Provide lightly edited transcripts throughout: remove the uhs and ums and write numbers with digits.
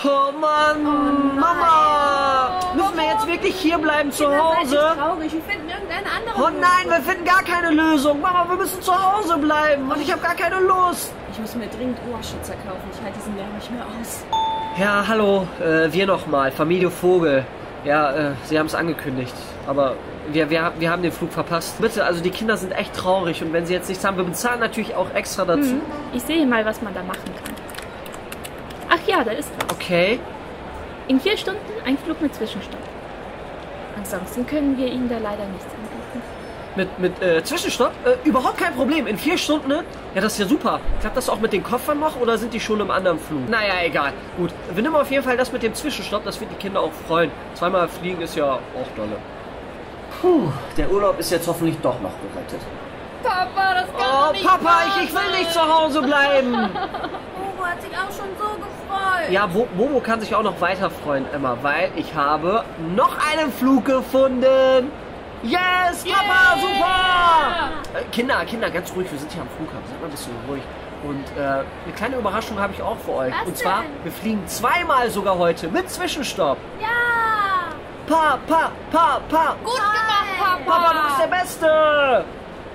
Oh Mann, Mama! Müssen wir jetzt wirklich hier bleiben zu Hause? Traurig, wir finden irgendeine andere Oh nein, wir finden gar keine Lösung. Mama, wir müssen zu Hause bleiben und ich habe gar keine Lust. Ich muss mir dringend Ohrschützer kaufen, ich halte diesen Lärm nicht mehr aus. Ja, hallo, wir nochmal, Familie Vogel. Ja, Sie haben es angekündigt, aber wir haben den Flug verpasst. Bitte, also die Kinder sind echt traurig und wenn sie jetzt nichts haben, wir bezahlen natürlich auch extra dazu. Ich sehe mal, was man da machen kann. Ach ja, da ist was. Okay. In 4 Stunden ein Flug mit Zwischenstopp. Ansonsten können wir Ihnen da leider nichts anbieten. Mit Zwischenstopp? Überhaupt kein Problem. In 4 Stunden, ne? Ja, das ist ja super. Klappt das auch mit den Koffern noch oder sind die schon im anderen Flug? Naja, egal. Gut, wir nehmen auf jeden Fall das mit dem Zwischenstopp. Das wird die Kinder auch freuen. Zweimal fliegen ist ja auch dolle. Puh, der Urlaub ist jetzt hoffentlich doch noch gerettet. Papa, das kann doch nicht Papa, wahr ich will sein. nicht zu Hause bleiben. Bobo hat sich auch schon so gefreut. Ja, Bobo kann sich auch noch weiter freuen, Emma, weil ich habe noch einen Flug gefunden. Yes, Papa, super! Kinder, ganz ruhig, wir sind hier am Flughafen, seid mal ein bisschen ruhig. Und eine kleine Überraschung habe ich auch für euch. Was Und zwar, denn? wir fliegen zweimal sogar heute mit Zwischenstopp. Ja! Papa! Gut gemacht, Papa! Papa, du bist der Beste!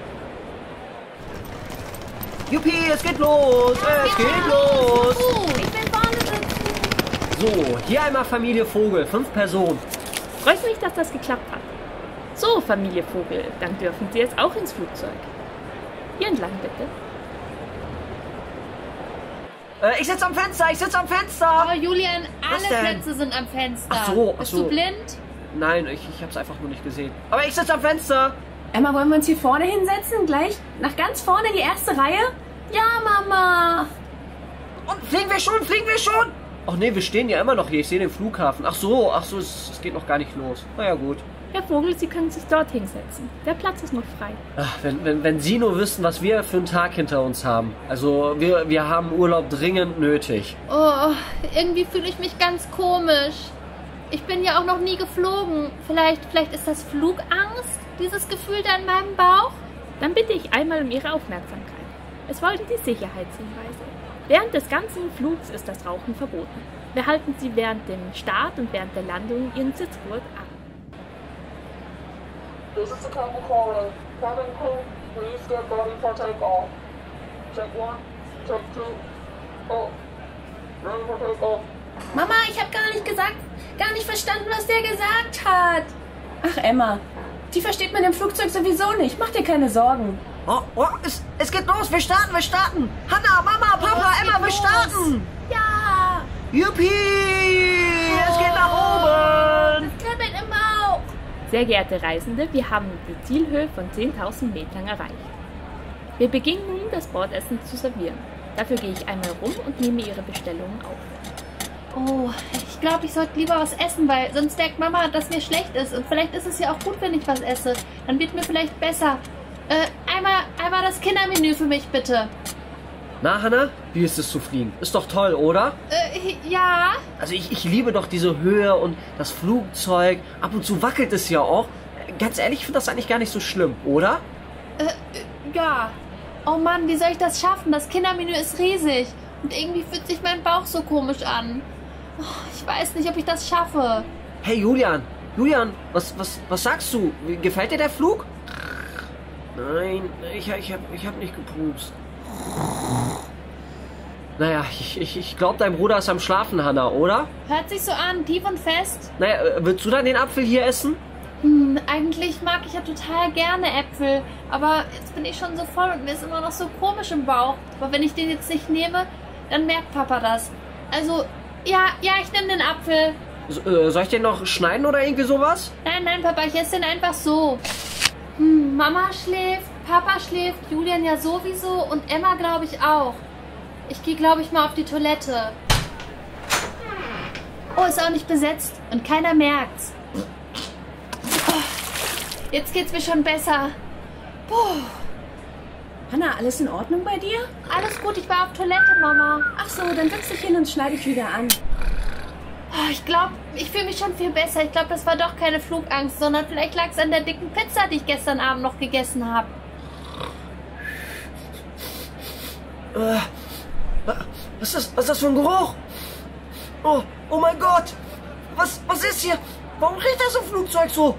Juppie, es geht los! Es geht los! Ich will vorne sitzen. So, hier einmal Familie Vogel, 5 Personen. Freut mich, dass das geklappt hat. So, Familie Vogel, dann dürfen Sie jetzt auch ins Flugzeug. Hier entlang, bitte. Ich sitze am Fenster! Aber Julian, Was alle denn? Plätze sind am Fenster. Ach so. Bist du blind? Nein, ich hab's einfach nur nicht gesehen. Aber ich sitze am Fenster! Emma, wollen wir uns hier vorne hinsetzen? Gleich nach ganz vorne in die erste Reihe? Ja, Mama. Und fliegen wir schon? Ach nee, wir stehen ja immer noch hier. Ich sehe den Flughafen. Ach so, es geht noch gar nicht los. Na ja, gut. Herr Vogel, Sie können sich dort hinsetzen. Der Platz ist noch frei. Ach, wenn Sie nur wüssten, was wir für einen Tag hinter uns haben. Also, wir haben Urlaub dringend nötig. Oh, irgendwie fühle ich mich ganz komisch. Ich bin ja auch noch nie geflogen. Vielleicht ist das Flugangst, dieses Gefühl da in meinem Bauch? Dann bitte ich einmal um Ihre Aufmerksamkeit. Es folgen die Sicherheitshinweise. Während des ganzen Flugs ist das Rauchen verboten. Behalten Sie während dem Start und während der Landung Ihren Sitzgurt an. This is the cabin calling. Cabin crew, please get ready for takeoff. Check 1, check 2. Oh, ready for takeoff. Mama, ich habe gar nicht verstanden, was der gesagt hat. Ach, Emma, die versteht man im Flugzeug sowieso nicht. Mach dir keine Sorgen. Oh, es geht los. Wir starten. Hanna, Mama, Papa, Emma, wir starten. Ja. Juppie! Es geht nach oben. Das kribbelt im Bauch. Sehr geehrte Reisende, wir haben die Zielhöhe von 10.000 Metern erreicht. Wir beginnen nun, das Bordessen zu servieren. Dafür gehe ich einmal rum und nehme Ihre Bestellungen auf. Oh, ich glaube, ich sollte lieber was essen, weil sonst denkt Mama, dass mir schlecht ist. Und vielleicht ist es ja auch gut, wenn ich was esse. Dann wird mir vielleicht besser. Einmal das Kindermenü für mich, bitte. Na, Hanna, wie ist es zu fliegen? Ist doch toll, oder? Ja. Also ich liebe doch diese Höhe und das Flugzeug. Ab und zu wackelt es ja auch. Ganz ehrlich, ich finde das eigentlich gar nicht so schlimm, oder? Ja. Oh Mann, wie soll ich das schaffen? Das Kindermenü ist riesig. Und irgendwie fühlt sich mein Bauch so komisch an. Oh, ich weiß nicht, ob ich das schaffe. Hey, Julian, was sagst du? Gefällt dir der Flug? Nein, ich hab nicht gepupst. Naja, ich glaube, dein Bruder ist am Schlafen, Hanna, oder? Hört sich so an, tief und fest. Naja, willst du dann den Apfel hier essen? Eigentlich mag ich ja total gerne Äpfel. Aber jetzt bin ich schon so voll und mir ist immer noch so komisch im Bauch. Aber wenn ich den jetzt nicht nehme, dann merkt Papa das. Also, ja, ich nehme den Apfel. Soll ich den noch schneiden oder irgendwie sowas? Nein, Papa, ich esse den einfach so. Mama schläft, Papa schläft, Julian ja sowieso und Emma glaube ich auch. Ich gehe, glaube ich, mal auf die Toilette. Oh, ist auch nicht besetzt und keiner merkt's. Oh, jetzt geht's mir schon besser. Puh. Hanna, alles in Ordnung bei dir? Alles gut, ich war auf Toilette, Mama. Ach so, dann setz dich hin und schneide dich wieder an. Oh, ich glaube, ich fühle mich schon viel besser. Ich glaube, das war doch keine Flugangst, sondern vielleicht lag es an der dicken Pizza, die ich gestern Abend noch gegessen habe. Was ist das für ein Geruch? Oh mein Gott! Was ist hier? Warum riecht das im Flugzeug so?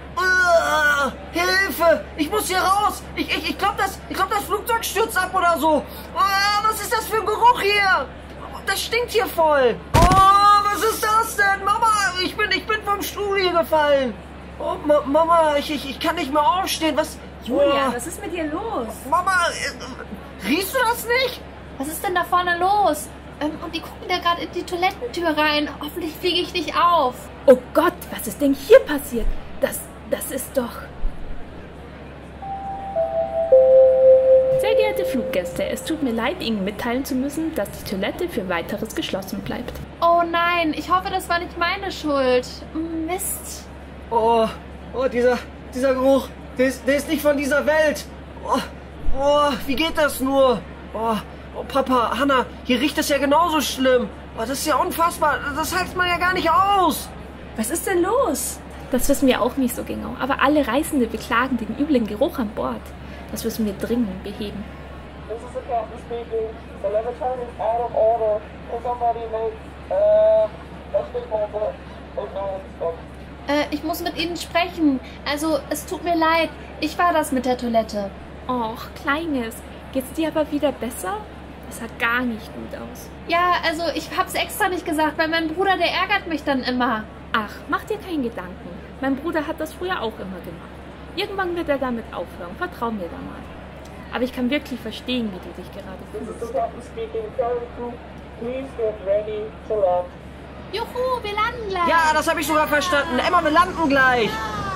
Hilfe! Ich muss hier raus! Ich glaube, das Flugzeug stürzt ab oder so. Was ist das für ein Geruch hier? Das stinkt hier voll. Was ist das denn? Mama, ich bin vom Stuhl hier gefallen. Oh, Mama, ich kann nicht mehr aufstehen. Was? Julian, was ist mit dir los? Mama, riechst du das nicht? Was ist denn da vorne los? Und die gucken da gerade in die Toilettentür rein. Hoffentlich fliege ich nicht auf. Oh Gott, was ist denn hier passiert? Das ist doch... Sehr geehrte Fluggäste, es tut mir leid, Ihnen mitteilen zu müssen, dass die Toilette für Weiteres geschlossen bleibt. Oh nein, ich hoffe, das war nicht meine Schuld. Mist. Dieser Geruch, der ist nicht von dieser Welt. Wie geht das nur? Papa, Hanna, hier riecht es ja genauso schlimm. Das ist ja unfassbar, das hält man ja gar nicht aus. Was ist denn los? Das wissen wir auch nicht so genau, aber alle Reisende beklagen den üblen Geruch an Bord. Das müssen wir dringend beheben. This is the captain speaking. The Levitard is out of order. Can somebody make, a statement? Ich muss mit Ihnen sprechen. Also, es tut mir leid. Ich war das mit der Toilette. Och, Kleines, geht's dir aber wieder besser? Das sah gar nicht gut aus. Ja, also, ich hab's extra nicht gesagt, weil mein Bruder, der ärgert mich dann immer. Ach, mach dir keinen Gedanken. Mein Bruder hat das früher auch immer gemacht. Irgendwann wird er damit aufhören. Vertrau mir da mal. Aber ich kann wirklich verstehen, wie du dich gerade This is fühlst. the captain speaking. Cabin crew, please get ready to land. Juhu, wir landen gleich. Ja, das habe ich sogar verstanden. Emma, wir landen gleich.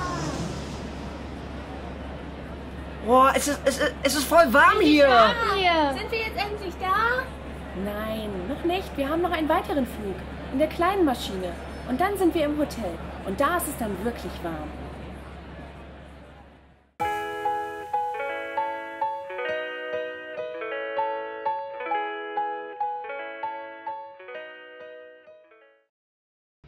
Es ist voll warm hier. Hier. Sind wir jetzt endlich da? Nein, noch nicht. Wir haben noch einen weiteren Flug. In der kleinen Maschine. Und dann sind wir im Hotel. Und da ist es dann wirklich warm.